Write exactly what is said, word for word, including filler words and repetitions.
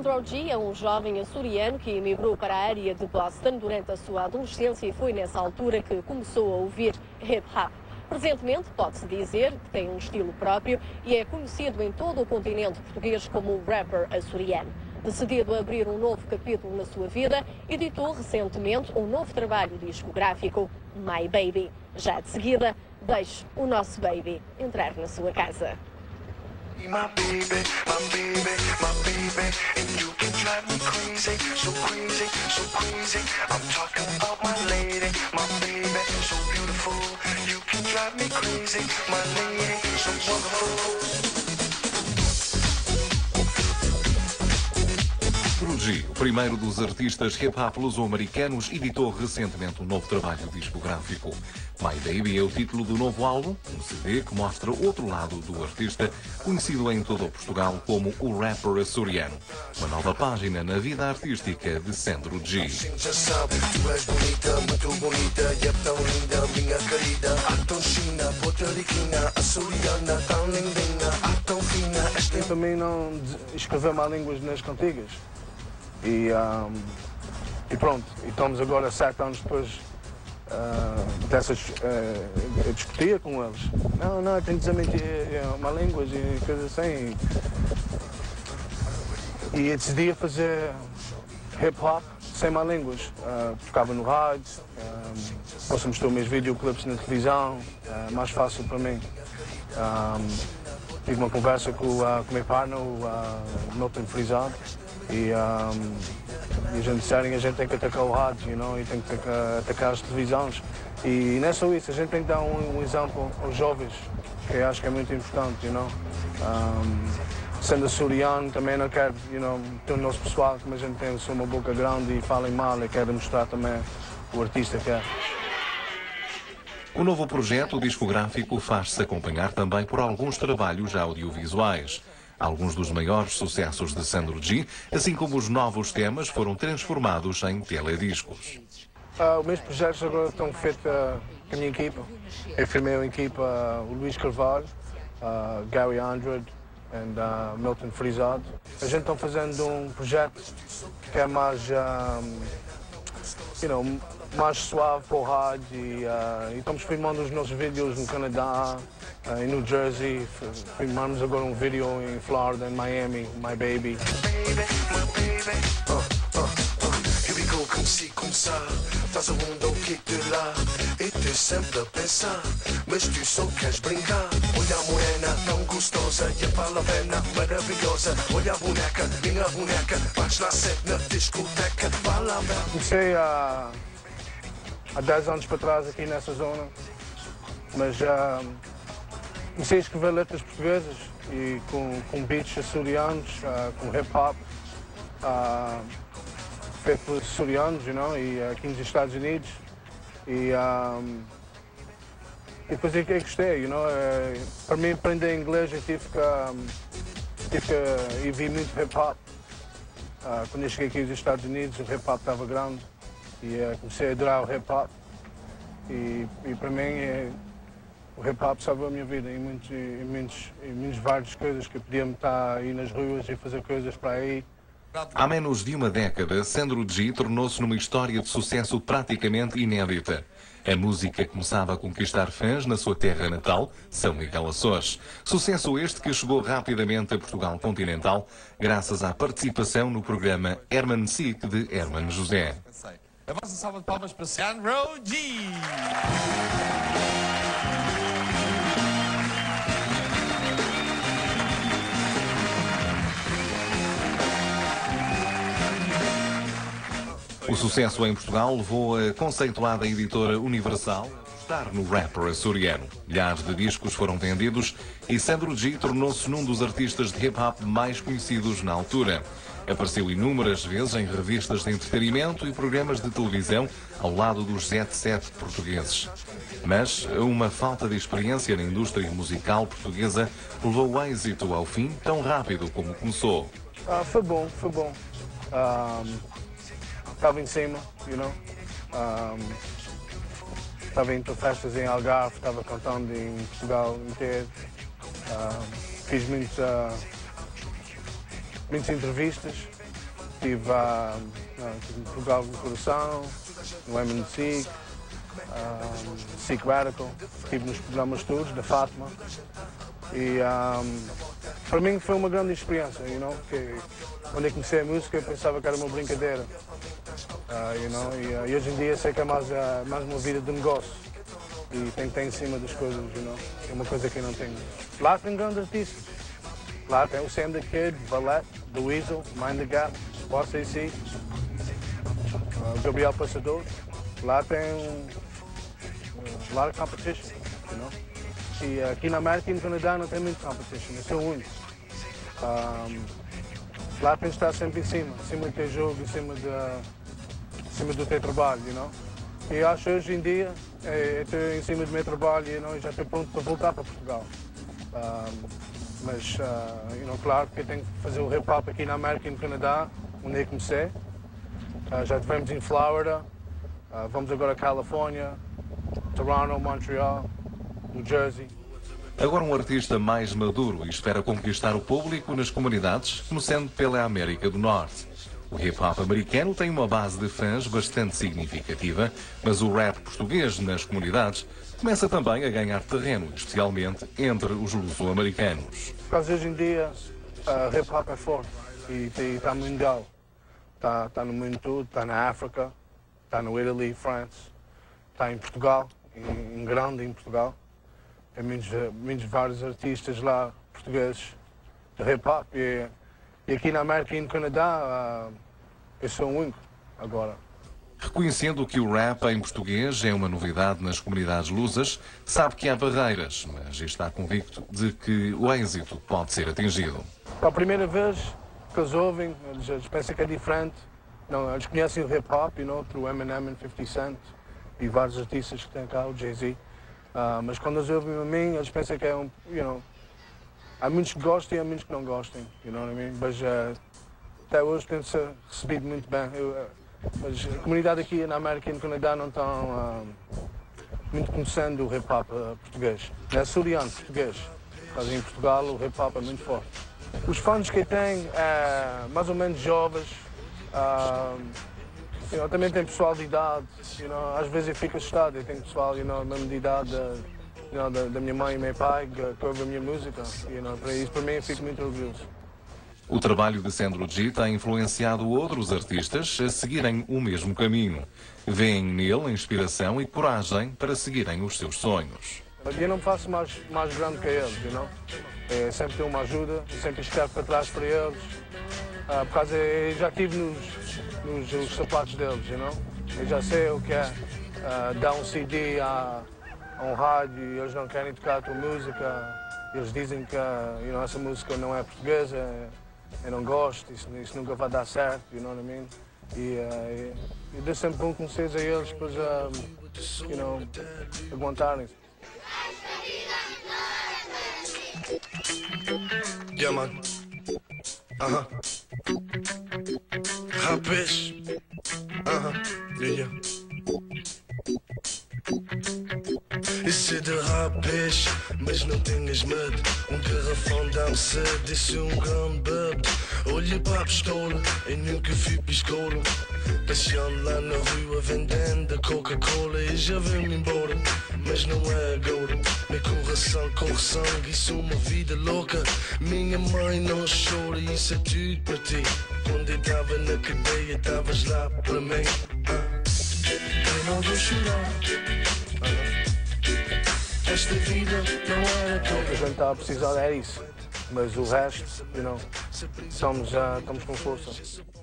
Sandro G é um jovem açoriano que emigrou para a área de Boston durante a sua adolescência e foi nessa altura que começou a ouvir hip-hop. Presentemente, pode-se dizer que tem um estilo próprio e é conhecido em todo o continente português como o rapper açoriano. Decidido a abrir um novo capítulo na sua vida, editou recentemente um novo trabalho discográfico, My Baby. Já de seguida, deixe o nosso baby entrar na sua casa. My baby, my baby, my baby, and you can drive me crazy, so crazy, so crazy. I'm talking about my lady, my baby, so beautiful. You can drive me crazy, my lady, so wonderful. G, o primeiro dos artistas hip-hop luso-americanos, editou recentemente um novo trabalho discográfico. My Baby é o título do novo álbum, um C D que mostra outro lado do artista, conhecido em todo o Portugal como o rapper açoriano. Uma nova página na vida artística de Sandro G. Para mim não escrever má línguas nas cantigas. E, um, e pronto, e estamos agora sete anos depois uh, dessas uh, a discutir com eles. Não, não, tem que dizer uma língua e coisas assim. E eu decidi fazer hip hop sem má línguas. Uh, tocava no rádio, uh, posso mostrar meus videoclipes na televisão, uh, mais fácil para mim. Um, tive uma conversa com, uh, com o meu partner, o uh, Milton Frisado. E, um, e a gente disserem a gente tem que atacar o rádio, you know, e tem que atacar, atacar as televisões. E não é só isso, a gente tem que dar um, um exemplo aos jovens, que eu acho que é muito importante, you know. Um, sendo açoriano, também não quero, you know, ter o nosso pessoal, como a gente tem uma boca grande e falem mal, e quero mostrar também o artista que é. O novo projeto discográfico faz-se acompanhar também por alguns trabalhos audiovisuais. Alguns dos maiores sucessos de Sandro G, assim como os novos temas, foram transformados em telediscos. Uh, os meus projetos agora estão feitos uh, com a minha equipa. Eu firmei a equipa, uh, o Luís Carvalho, uh, Gary Andrade e uh, Milton Frisado. A gente está fazendo um projeto que é mais, um, you know, mais suave para o rádio e, uh, e estamos filmando os nossos vídeos no Canadá, uh, em New Jersey, filmamos agora um vídeo em Florida, em Miami, My Baby. Estás aonde ou que te lá? E tu sempre a pensar, mas tu só queres brincar. Olha a morena tão gostosa e a palavena maravilhosa. Olha a boneca, minha boneca, bate lá sempre na discoteca. Comecei a há dez anos para trás aqui nessa zona, mas já uh, comecei a escrever letras portuguesas e com, com beats açorianos, uh, com hip-hop, uh, feito por açorianos, you know, e uh, aqui nos Estados Unidos. E, um, e depois é que eu gostei, you know, uh, para mim aprender inglês eu tive que, um, tive que ouvir muito hip-hop. Uh, quando eu cheguei aqui nos Estados Unidos o hip-hop estava grande. E uh, comecei a adorar o hip-hop e, e para mim é, o hip-hop salvou a minha vida em muitos, em, muitos, em muitas várias coisas que eu podia-me estar aí nas ruas e fazer coisas para aí. Há menos de uma década, Sandro G tornou-se numa história de sucesso praticamente inédita. A música começava a conquistar fãs na sua terra natal, São Miguel Açores. Sucesso este que chegou rapidamente a Portugal continental, graças à participação no programa Herman Sick de Herman José. A vossa salva de palmas para Sandro G. O sucesso em Portugal levou a conceituada editora Universal a apostar no rapper açoriano. Milhares de discos foram vendidos e Sandro G tornou-se num dos artistas de hip-hop mais conhecidos na altura. Apareceu inúmeras vezes em revistas de entretenimento e programas de televisão ao lado dos jet set portugueses. Mas uma falta de experiência na indústria musical portuguesa levou o êxito ao fim tão rápido como começou. Uh, foi bom, foi bom. Estava um, em cima, you know. Estava um, indo para festas em Algarve, estava cantando em Portugal inteiro. Uh, fiz muitos... Uh, muitas entrevistas Tive, uh, não, tive no Portugal do Coração, no M N C, um, Seek Radical, estive nos programas todos, da Fátima. E um, para mim foi uma grande experiência, you know, que quando eu comecei a música eu pensava que era uma brincadeira. Uh, you know, e, uh, e hoje em dia sei que é mais, uh, mais uma vida de negócio. E tem que estar em cima das coisas, you know? É uma coisa que eu não tenho. Lá tem grandes artistas. Lá tem o Sam the Kid, Valete, The Weasel, Mind the Gap, Boss A C, uh, Gabriel Passador. Lá tem um, a lot of competition, you know? E uh, aqui na América e no Canadá não tem muito competition, eu sou o único. Um, lá tem que estar sempre em cima, em cima do teu jogo, em cima, de, em cima do teu trabalho, you know? E acho hoje em dia, eu estou em cima do meu trabalho you know, e já estou pronto para voltar para Portugal. Um, mas, uh, you know, claro que eu tenho que fazer o hip-hop aqui na América e no Canadá, onde eu comecei. Uh, já estivemos em Flórida, uh, vamos agora a Califórnia, Toronto, Montreal, New Jersey. Agora um artista mais maduro e espera conquistar o público nas comunidades, começando pela América do Norte. O hip-hop americano tem uma base de fãs bastante significativa, mas o rap português nas comunidades começa também a ganhar terreno, especialmente entre os luso-americanos. Por causa hoje em dia, uh, hip-hop é forte e está mundial. Está tá no mundo todo, está na África, está no Italy, France, está em Portugal, em, em grande em Portugal. Tem muitos, muitos vários artistas lá portugueses de hip-hop. E, E aqui na América e no Canadá, uh, eu sou o único agora. Reconhecendo que o rap em português é uma novidade nas comunidades lusas, sabe que há barreiras, mas está convicto de que o êxito pode ser atingido. Pela primeira vez que eles ouvem, eles, eles pensam que é diferente. Não, eles conhecem o hip-hop, you know, through Eminem e fifty Cent e vários artistas que têm cá, o Jay-Z. Uh, mas quando eles ouvem a mim, eles pensam que é um, you know, há muitos que gostam e há muitos que não gostam, you know what I mean? Mas uh, até hoje tem-se recebido muito bem. Eu, uh, mas a comunidade aqui na América e no Canadá não estão uh, muito conhecendo o hip-hop uh, português. É açoriano português, mas em Portugal o hip-hop é muito forte. Os fãs que eu tenho, uh, mais ou menos jovens, uh, you know, também tem pessoal de idade, you know, às vezes eu fico assustado, eu tenho pessoal you know, mesmo de idade, uh, You know, da, da minha mãe e meu pai, que, que ouve a minha música, you know, para isso para mim eu fico muito orgulhoso. O trabalho de Sandro G tem influenciado outros artistas a seguirem o mesmo caminho. Veem nele inspiração e coragem para seguirem os seus sonhos. Eu não faço mais, mais grande que eles, you know? Eu sempre tenho uma ajuda, sempre escrevo para trás para eles, uh, por causa eu já estive nos, nos, nos sapatos deles, you know? Eu já sei o que é uh, dar um C D a a um rádio e eles não querem tocar a tua música, eles dizem que you know, essa música não é portuguesa, eu não gosto, isso, isso nunca vai dar certo, you know what I mean? E uh, eu dou sempre bom conselhos a eles para uh, you know, aguentarem-se. Yeah, man. Uh-huh. Rapish. Uh-huh. Yeah, yeah. Isso é de rapish, mas não tenhas medo. Um garrafão dá-me sede, isso é um grande bebe. Olha para a pistola, eu nunca fui piscola. Passeando lá na rua vendendo a Coca-Cola. E já veio-me embora, mas não é agora. Meu coração corre sangue, isso é uma vida louca. Minha mãe não chora, isso é tudo para ti. Quando eu estava na cadeia, estavas lá para mim. Ah. Eu não vou chorar. Esta vida não era tudo. O que a gente estava a precisar era isso, mas o resto, you know, somos, uh, estamos com força.